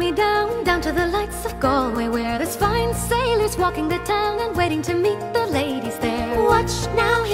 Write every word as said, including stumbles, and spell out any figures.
me down, down to the lights of Galway, where there's fine sailors walking the town and waiting to meet the ladies there. Watch now.